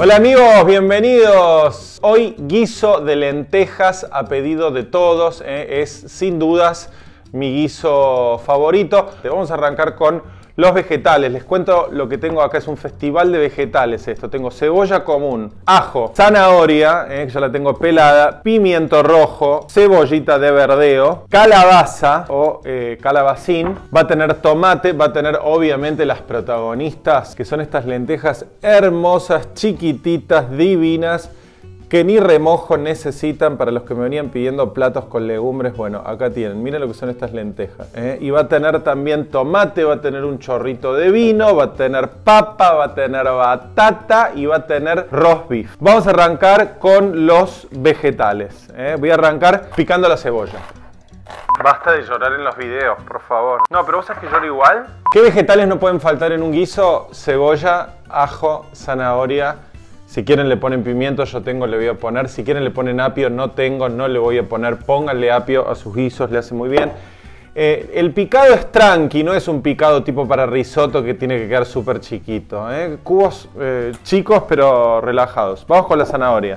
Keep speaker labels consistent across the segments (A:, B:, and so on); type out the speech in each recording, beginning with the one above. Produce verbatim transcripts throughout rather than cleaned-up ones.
A: Hola amigos, bienvenidos. Hoy guiso de lentejas a pedido de todos, eh, es sin dudas mi guiso favorito. Vamos a arrancar con los vegetales. Les cuento lo que tengo acá, es un festival de vegetales esto. Tengo cebolla común, ajo, zanahoria, eh, que ya la tengo pelada, pimiento rojo, cebollita de verdeo, calabaza o eh, calabacín, va a tener tomate, va a tener obviamente las protagonistas, que son estas lentejas hermosas, chiquititas, divinas, que ni remojo necesitan. Para los que me venían pidiendo platos con legumbres, bueno, acá tienen, miren lo que son estas lentejas, ¿eh? Y va a tener también tomate, va a tener un chorrito de vino, va a tener papa, va a tener batata y va a tener roast beef. Vamos a arrancar con los vegetales, ¿eh? Voy a arrancar picando la cebolla. Basta de llorar en los videos, por favor. No, pero vos sabés que lloro igual. ¿Qué vegetales no pueden faltar en un guiso? Cebolla, ajo, zanahoria. Si quieren le ponen pimiento, yo tengo, le voy a poner. Si quieren le ponen apio, no tengo, no le voy a poner. Pónganle apio a sus guisos, le hace muy bien. Eh, el picado es tranqui, no es un picado tipo para risotto que tiene que quedar súper chiquito, ¿eh? Cubos eh, chicos pero relajados. Vamos con la zanahoria.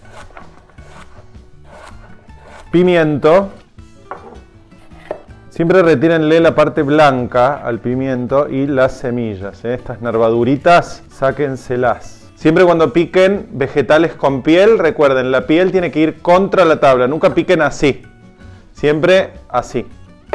A: Pimiento. Siempre retírenle la parte blanca al pimiento y las semillas, ¿eh? Estas nervaduritas, sáquenselas. Siempre cuando piquen vegetales con piel, recuerden, la piel tiene que ir contra la tabla. Nunca piquen así. Siempre así.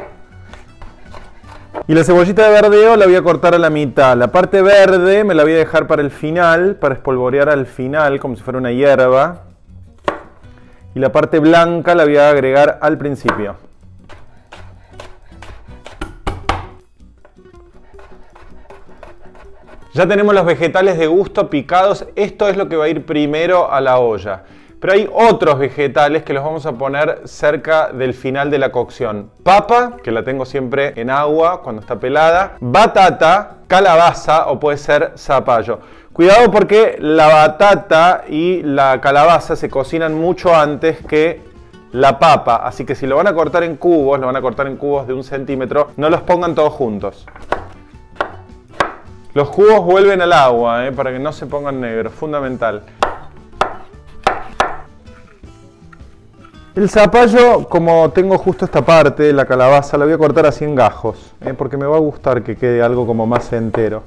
A: Y la cebollita de verdeo la voy a cortar a la mitad. La parte verde me la voy a dejar para el final, para espolvorear al final, como si fuera una hierba. Y la parte blanca la voy a agregar al principio. Ya tenemos los vegetales de gusto picados, esto es lo que va a ir primero a la olla. Pero hay otros vegetales que los vamos a poner cerca del final de la cocción. Papa, que la tengo siempre en agua cuando está pelada. Batata, calabaza o puede ser zapallo. Cuidado porque la batata y la calabaza se cocinan mucho antes que la papa. Así que si lo van a cortar en cubos, lo van a cortar en cubos de un centímetro, no los pongan todos juntos. Los jugos vuelven al agua, eh, para que no se pongan negros, fundamental. El zapallo, como tengo justo esta parte, la calabaza, la voy a cortar así en gajos, eh, porque me va a gustar que quede algo como más entero.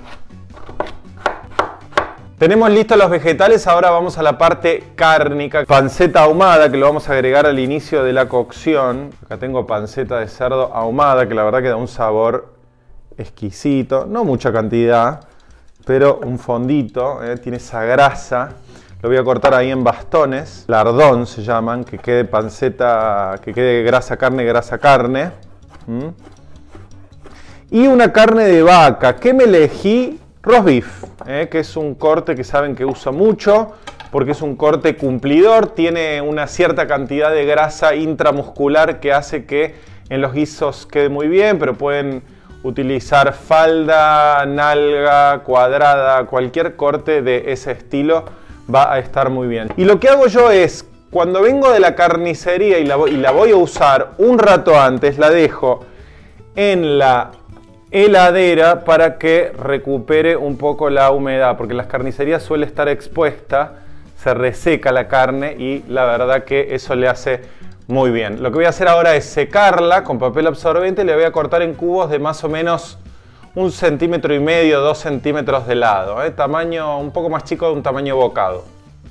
A: Tenemos listos los vegetales, ahora vamos a la parte cárnica. Panceta ahumada, que lo vamos a agregar al inicio de la cocción. Acá tengo panceta de cerdo ahumada, que la verdad que da un sabor exquisito, no mucha cantidad, pero un fondito, eh, tiene esa grasa. Lo voy a cortar ahí en bastones, lardón se llaman, que quede panceta, que quede grasa carne, grasa carne. ¿Mm? Y una carne de vaca, que me elegí roast beef, eh, que es un corte que saben que uso mucho, porque es un corte cumplidor, tiene una cierta cantidad de grasa intramuscular que hace que en los guisos quede muy bien, pero pueden utilizar falda, nalga, cuadrada, cualquier corte de ese estilo va a estar muy bien. Y lo que hago yo es, cuando vengo de la carnicería y la, y la voy a usar un rato antes, la dejo en la heladera para que recupere un poco la humedad, porque en las carnicerías suele estar expuesta, se reseca la carne y la verdad que eso le hace muy bien. Lo que voy a hacer ahora es secarla con papel absorbente y le voy a cortar en cubos de más o menos un centímetro y medio, dos centímetros de lado, ¿eh? Tamaño un poco más chico de un tamaño bocado.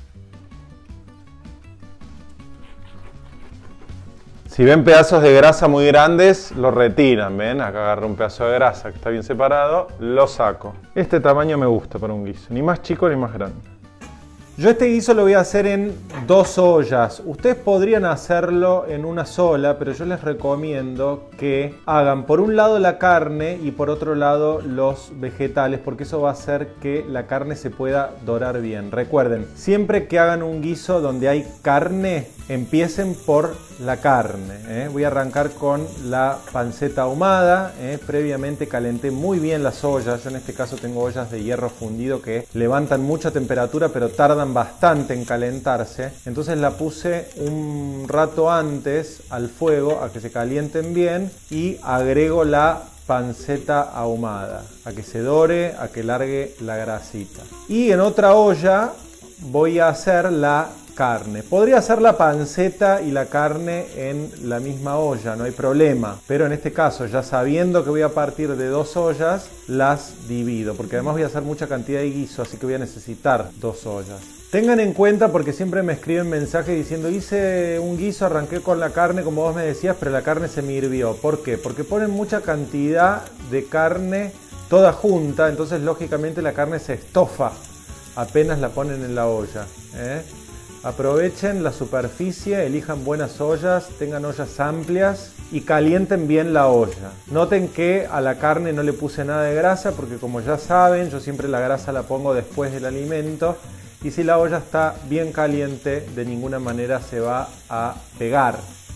A: Si ven pedazos de grasa muy grandes, lo retiran, ¿ven? Acá agarro un pedazo de grasa que está bien separado, lo saco. Este tamaño me gusta para un guiso, ni más chico ni más grande. Yo este guiso lo voy a hacer en dos ollas. Ustedes podrían hacerlo en una sola, pero yo les recomiendo que hagan por un lado la carne y por otro lado los vegetales, porque eso va a hacer que la carne se pueda dorar bien. Recuerden, siempre que hagan un guiso donde hay carne, empiecen por la carne, ¿eh? Voy a arrancar con la panceta ahumada, ¿eh? Previamente calenté muy bien las ollas. Yo en este caso tengo ollas de hierro fundido que levantan mucha temperatura pero tardan bastante en calentarse. Entonces la puse un rato antes al fuego a que se calienten bien y agrego la panceta ahumada, a que se dore, a que largue la grasita. Y en otra olla voy a hacer la carne. Podría hacer la panceta y la carne en la misma olla, no hay problema. Pero en este caso, ya sabiendo que voy a partir de dos ollas, las divido. Porque además voy a hacer mucha cantidad de guiso, así que voy a necesitar dos ollas. Tengan en cuenta, porque siempre me escriben mensajes diciendo: hice un guiso, arranqué con la carne como vos me decías, pero la carne se me hirvió. ¿Por qué? Porque ponen mucha cantidad de carne toda junta, entonces lógicamente la carne se estofa apenas la ponen en la olla, ¿eh? Aprovechen la superficie, elijan buenas ollas, tengan ollas amplias y calienten bien la olla. Noten que a la carne no le puse nada de grasa porque, como ya saben, yo siempre la grasa la pongo después del alimento, y si la olla está bien caliente de ninguna manera se va a pegar.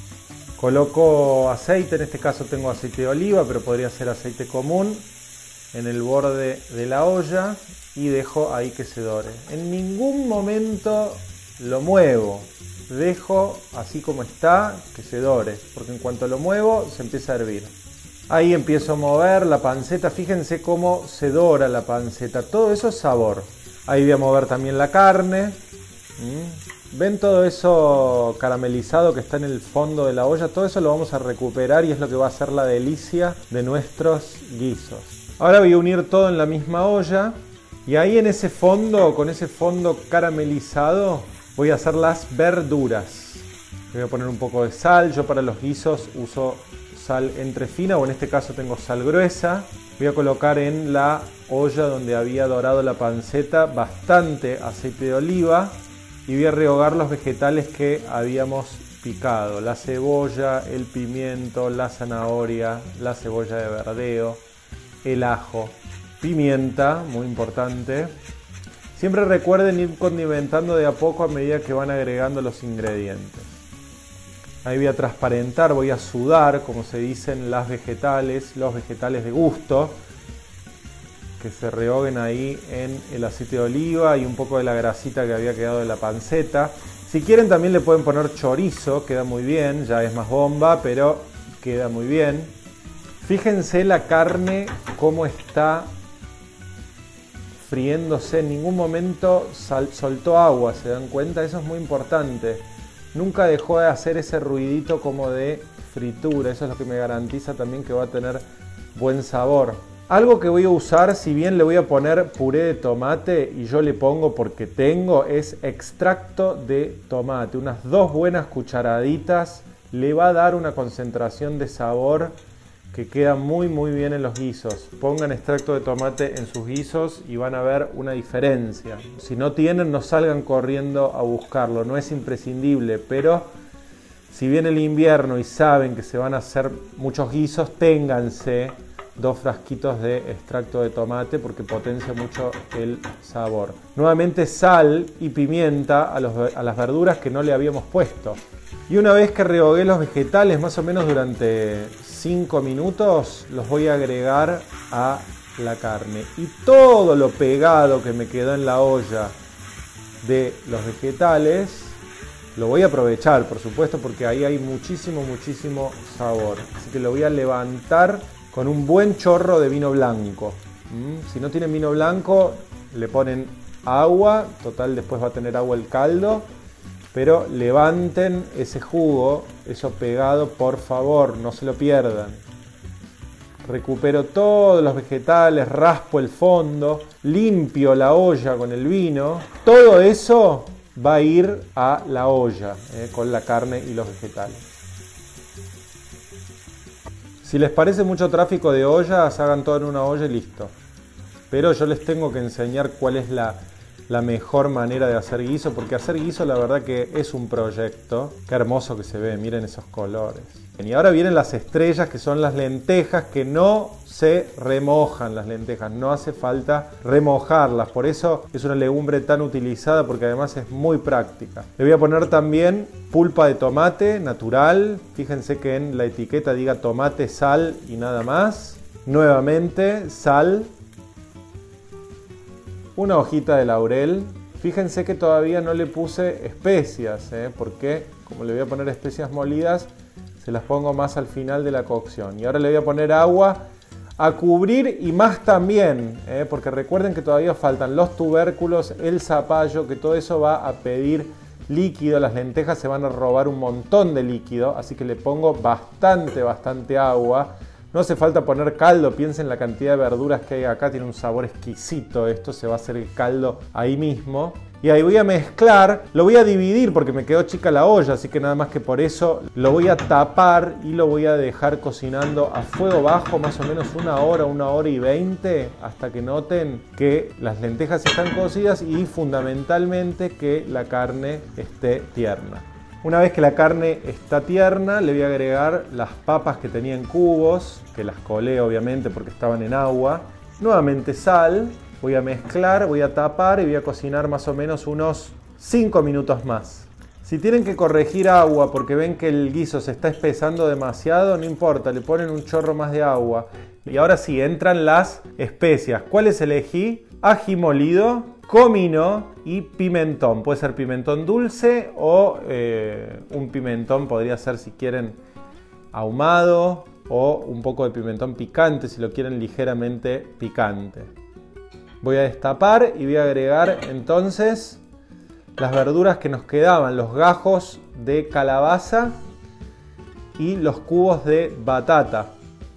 A: Coloco aceite, en este caso tengo aceite de oliva, pero podría ser aceite común, en el borde de la olla y dejo ahí que se dore. En ningún momento lo muevo, dejo así como está que se dore, porque en cuanto lo muevo se empieza a hervir. Ahí empiezo a mover la panceta, fíjense cómo se dora la panceta, todo eso es sabor. Ahí voy a mover también la carne. ¿Ven todo eso caramelizado que está en el fondo de la olla? Todo eso lo vamos a recuperar y es lo que va a hacer la delicia de nuestros guisos. Ahora voy a unir todo en la misma olla y ahí en ese fondo, con ese fondo caramelizado, voy a hacer las verduras. Voy a poner un poco de sal. Yo para los guisos uso sal entre fina, o en este caso tengo sal gruesa. Voy a colocar en la olla donde había dorado la panceta bastante aceite de oliva y voy a rehogar los vegetales que habíamos picado: la cebolla, el pimiento, la zanahoria, la cebolla de verdeo, el ajo, pimienta, muy importante. Siempre recuerden ir condimentando de a poco a medida que van agregando los ingredientes. Ahí voy a transparentar, voy a sudar, como se dicen las vegetales, los vegetales de gusto, que se rehoguen ahí en el aceite de oliva y un poco de la grasita que había quedado de la panceta. Si quieren también le pueden poner chorizo, queda muy bien, ya es más bomba, pero queda muy bien. Fíjense la carne cómo está friéndose, en ningún momento sal, soltó agua, ¿se dan cuenta? Eso es muy importante. Nunca dejó de hacer ese ruidito como de fritura, eso es lo que me garantiza también que va a tener buen sabor. Algo que voy a usar, si bien le voy a poner puré de tomate, y yo le pongo porque tengo, es extracto de tomate. Unas dos buenas cucharaditas le va a dar una concentración de sabor que queda muy muy bien en los guisos. Pongan extracto de tomate en sus guisos y van a ver una diferencia. Si no tienen, no salgan corriendo a buscarlo, no es imprescindible, pero si viene el invierno y saben que se van a hacer muchos guisos, ténganse dos frasquitos de extracto de tomate porque potencia mucho el sabor. Nuevamente sal y pimienta a, los, a las verduras que no le habíamos puesto. Y una vez que rehogué los vegetales, más o menos durante cinco minutos, los voy a agregar a la carne. Y todo lo pegado que me quedó en la olla de los vegetales, lo voy a aprovechar, por supuesto, porque ahí hay muchísimo, muchísimo sabor. Así que lo voy a levantar con un buen chorro de vino blanco. ¿Mm? Si no tienen vino blanco, le ponen agua, total después va a tener agua el caldo. Pero levanten ese jugo, eso pegado, por favor, no se lo pierdan. Recupero todos los vegetales, raspo el fondo, limpio la olla con el vino. Todo eso va a ir a la olla, eh, con la carne y los vegetales. Si les parece mucho tráfico de ollas, hagan todo en una olla y listo. Pero yo les tengo que enseñar cuál es la... la mejor manera de hacer guiso, porque hacer guiso la verdad que es un proyecto. Qué hermoso que se ve, miren esos colores. Y ahora vienen las estrellas, que son las lentejas, que no se remojan las lentejas, no hace falta remojarlas, por eso es una legumbre tan utilizada, porque además es muy práctica. Le voy a poner también pulpa de tomate natural, fíjense que en la etiqueta diga tomate, sal y nada más. Nuevamente sal. Una hojita de laurel. Fíjense que todavía no le puse especias, ¿eh? Porque como le voy a poner especias molidas, se las pongo más al final de la cocción. Y ahora le voy a poner agua a cubrir y más también, ¿eh? Porque recuerden que todavía faltan los tubérculos, el zapallo, que todo eso va a pedir líquido. Las lentejas se van a robar un montón de líquido, así que le pongo bastante, bastante agua. No hace falta poner caldo, piensen la cantidad de verduras que hay acá, tiene un sabor exquisito esto, se va a hacer el caldo ahí mismo. Y ahí voy a mezclar, lo voy a dividir porque me quedó chica la olla, así que nada más que por eso lo voy a tapar y lo voy a dejar cocinando a fuego bajo más o menos una hora, una hora y veinte, hasta que noten que las lentejas están cocidas y fundamentalmente que la carne esté tierna. Una vez que la carne está tierna, le voy a agregar las papas que tenía en cubos, que las colé obviamente porque estaban en agua. Nuevamente sal, voy a mezclar, voy a tapar y voy a cocinar más o menos unos cinco minutos más. Si tienen que corregir agua porque ven que el guiso se está espesando demasiado, no importa, le ponen un chorro más de agua. Y ahora sí, entran las especias. ¿Cuáles elegí? Ají molido, comino y pimentón. Puede ser pimentón dulce o eh, un pimentón, podría ser si quieren ahumado, o un poco de pimentón picante si lo quieren ligeramente picante. Voy a destapar y voy a agregar entonces las verduras que nos quedaban, los gajos de calabaza y los cubos de batata.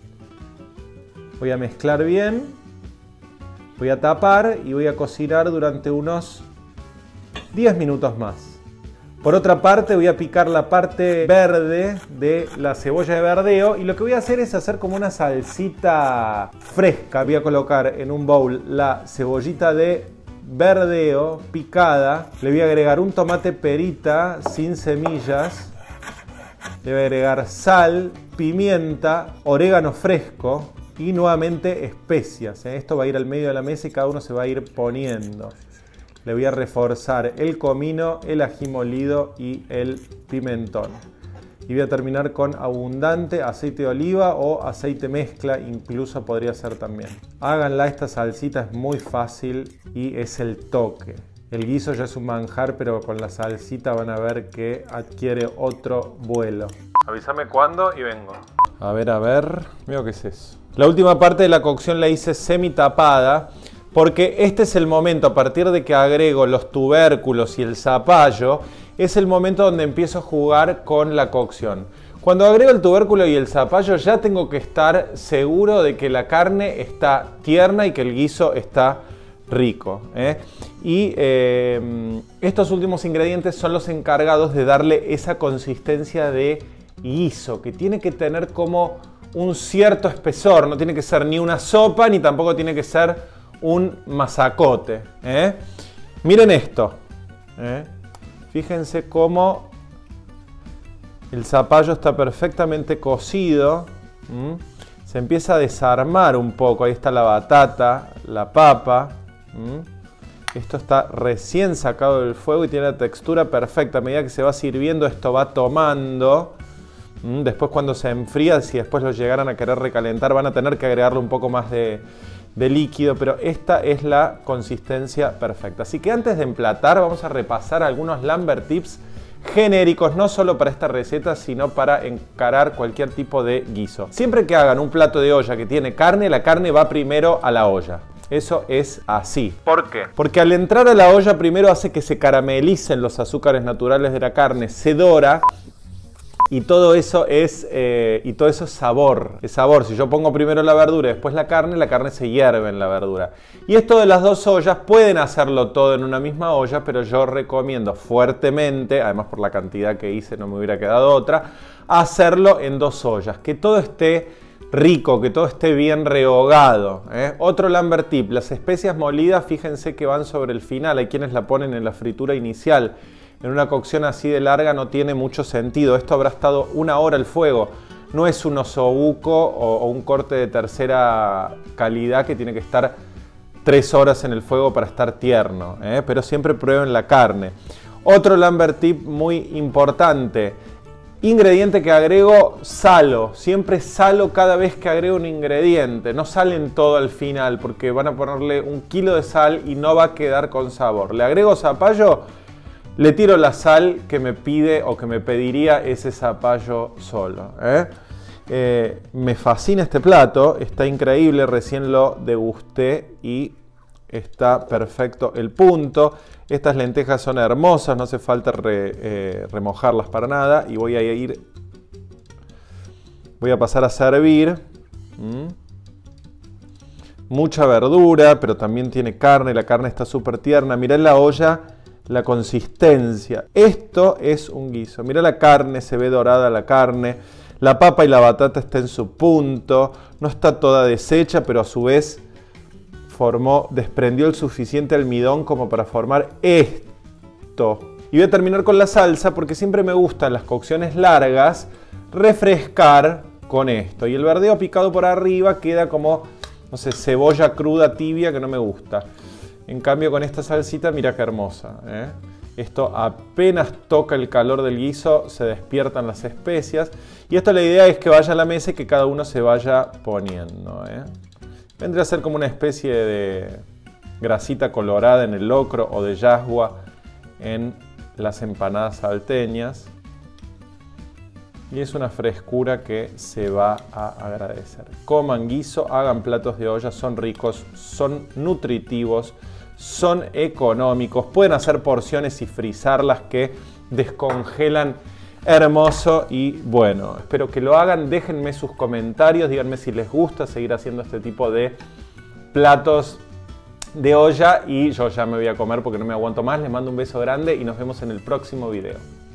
A: Voy a mezclar bien. Voy a tapar y voy a cocinar durante unos diez minutos más. Por otra parte voy a picar la parte verde de la cebolla de verdeo y lo que voy a hacer es hacer como una salsita fresca. Voy a colocar en un bowl la cebollita de verdeo picada. Le voy a agregar un tomate perita sin semillas. Le voy a agregar sal, pimienta, orégano fresco. Y nuevamente especias, ¿eh? Esto va a ir al medio de la mesa y cada uno se va a ir poniendo. Le voy a reforzar el comino, el ají molido y el pimentón. Y voy a terminar con abundante aceite de oliva o aceite mezcla, incluso podría ser también. Háganla, esta salsita es muy fácil y es el toque. El guiso ya es un manjar, pero con la salsita van a ver que adquiere otro vuelo. Avísame cuándo y vengo. A ver, a ver, mira qué es eso. La última parte de la cocción la hice semi tapada porque este es el momento, a partir de que agrego los tubérculos y el zapallo, es el momento donde empiezo a jugar con la cocción. Cuando agrego el tubérculo y el zapallo ya tengo que estar seguro de que la carne está tierna y que el guiso está rico, ¿eh? Y eh, estos últimos ingredientes son los encargados de darle esa consistencia de guiso, que tiene que tener como un cierto espesor, no tiene que ser ni una sopa ni tampoco tiene que ser un masacote, ¿eh? Miren esto, ¿eh? Fíjense cómo el zapallo está perfectamente cocido. ¿Mm? Se empieza a desarmar un poco, ahí está la batata, la papa. ¿Mm? Esto está recién sacado del fuego y tiene la textura perfecta. A medida que se va sirviendo esto va tomando. Después cuando se enfría, si después lo llegaran a querer recalentar, van a tener que agregarle un poco más de, de líquido, pero esta es la consistencia perfecta. Así que antes de emplatar vamos a repasar algunos Lambert tips genéricos, no solo para esta receta, sino para encarar cualquier tipo de guiso. Siempre que hagan un plato de olla que tiene carne, la carne va primero a la olla. Eso es así. ¿Por qué? Porque al entrar a la olla primero hace que se caramelicen los azúcares naturales de la carne, se dora. Y todo eso es eh, y todo eso es sabor. Es sabor. Si yo pongo primero la verdura y después la carne, la carne se hierve en la verdura. Y esto de las dos ollas, pueden hacerlo todo en una misma olla, pero yo recomiendo fuertemente, además por la cantidad que hice no me hubiera quedado otra, hacerlo en dos ollas. Que todo esté rico, que todo esté bien rehogado, ¿eh? Otro Lambert tip, las especias molidas, fíjense que van sobre el final. Hay quienes la ponen en la fritura inicial. En una cocción así de larga no tiene mucho sentido. Esto habrá estado una hora al fuego. No es un osobuco o, o un corte de tercera calidad que tiene que estar tres horas en el fuego para estar tierno, ¿eh? Pero siempre prueben la carne. Otro Lambert tip muy importante. Ingrediente que agrego, salo. Siempre salo cada vez que agrego un ingrediente. No salen todo al final porque van a ponerle un kilo de sal y no va a quedar con sabor. Le agrego zapallo. Le tiro la sal que me pide o que me pediría ese zapallo solo, ¿eh? Eh, me fascina este plato, está increíble, recién lo degusté y está perfecto el punto. Estas lentejas son hermosas, no hace falta re, eh, remojarlas para nada. Y voy a ir, voy a pasar a servir. ¿Mm? Mucha verdura, pero también tiene carne, la carne está súper tierna. Mirá en la olla la consistencia. Esto es un guiso. Mirá la carne, se ve dorada la carne. La papa y la batata está en su punto. No está toda deshecha, pero a su vez formó, desprendió el suficiente almidón como para formar esto. Y voy a terminar con la salsa porque siempre me gustan las cocciones largas refrescar con esto. Y el verdeo picado por arriba queda como, no sé, cebolla cruda tibia que no me gusta. En cambio con esta salsita, mira qué hermosa, ¿eh? Esto apenas toca el calor del guiso, se despiertan las especias. Y esto la idea es que vaya a la mesa y que cada uno se vaya poniendo, ¿eh? Vendría a ser como una especie de grasita colorada en el locro o de yasgua en las empanadas salteñas. Y es una frescura que se va a agradecer. Coman guiso, hagan platos de olla, son ricos, son nutritivos, son económicos. Pueden hacer porciones y frizarlas que descongelan hermoso. Y bueno, espero que lo hagan. Déjenme sus comentarios, díganme si les gusta seguir haciendo este tipo de platos de olla. Y yo ya me voy a comer porque no me aguanto más. Les mando un beso grande y nos vemos en el próximo video.